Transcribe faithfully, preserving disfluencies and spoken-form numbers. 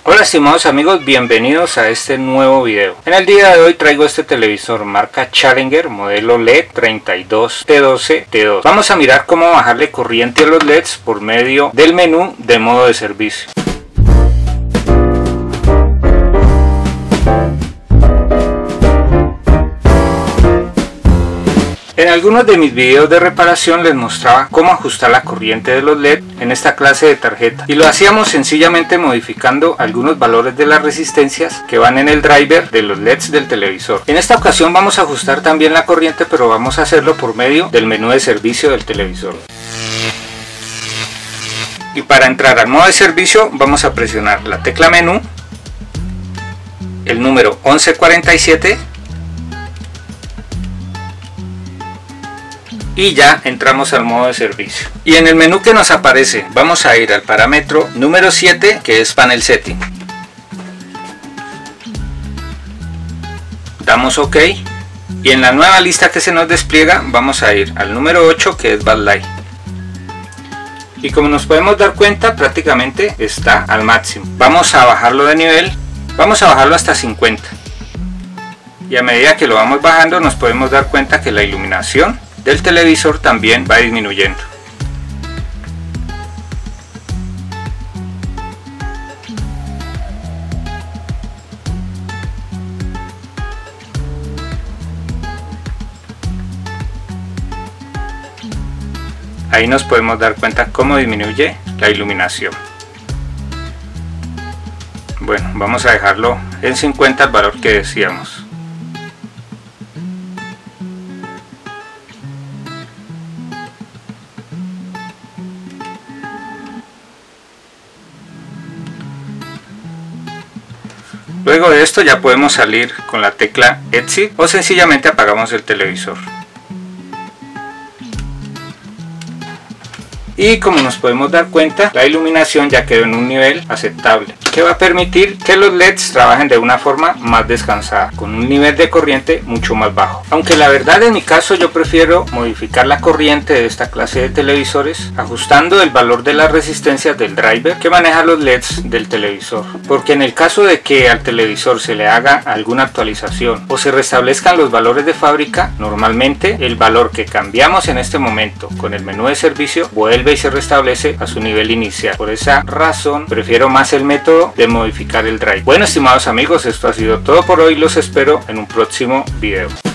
Hola estimados amigos, bienvenidos a este nuevo video. En el día de hoy traigo este televisor marca Challenger, modelo L E D treinta y dos T doce T dos. Vamos a mirar cómo bajarle corriente a los L E Ds por medio del menú de modo de servicio. En algunos de mis videos de reparación les mostraba cómo ajustar la corriente de los L E D en esta clase de tarjeta, y lo hacíamos sencillamente modificando algunos valores de las resistencias que van en el driver de los L E Ds del televisor. En esta ocasión vamos a ajustar también la corriente, pero vamos a hacerlo por medio del menú de servicio del televisor. Y para entrar al modo de servicio vamos a presionar la tecla menú, el número once cuarenta y siete, y ya entramos al modo de servicio. Y en el menú que nos aparece vamos a ir al parámetro número siete, que es Panel Setting. Damos OK y en la nueva lista que se nos despliega vamos a ir al número ocho, que es Backlight. Y como nos podemos dar cuenta, prácticamente está al máximo. Vamos a bajarlo de nivel, vamos a bajarlo hasta cincuenta. Y a medida que lo vamos bajando nos podemos dar cuenta que la iluminación del televisor también va disminuyendo. Ahí nos podemos dar cuenta cómo disminuye la iluminación. Bueno, vamos a dejarlo en cincuenta, el valor que decíamos. Luego de esto ya podemos salir con la tecla Exit o sencillamente apagamos el televisor. Y como nos podemos dar cuenta, la iluminación ya quedó en un nivel aceptable, que va a permitir que los L E Ds trabajen de una forma más descansada, con un nivel de corriente mucho más bajo. Aunque la verdad, en mi caso, yo prefiero modificar la corriente de esta clase de televisores ajustando el valor de las resistencias del driver que maneja los L E Ds del televisor, porque en el caso de que al televisor se le haga alguna actualización o se restablezcan los valores de fábrica, normalmente el valor que cambiamos en este momento con el menú de servicio vuelve y se restablece a su nivel inicial. Por esa razón prefiero más el método de modificar el drive. Bueno, estimados amigos, esto ha sido todo por hoy. Los espero en un próximo video.